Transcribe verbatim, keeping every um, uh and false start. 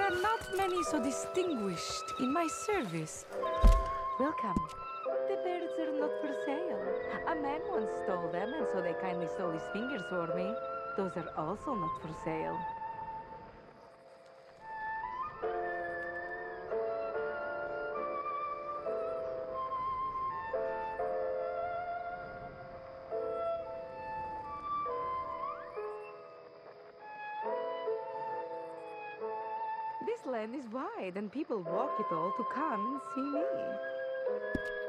are not many so distinguished in my service. Welcome. The birds are not for sale. A man once stole them, and so they kindly stole his fingers for me. Those are also not for sale. This land is wide, and people walk it all to come and see me.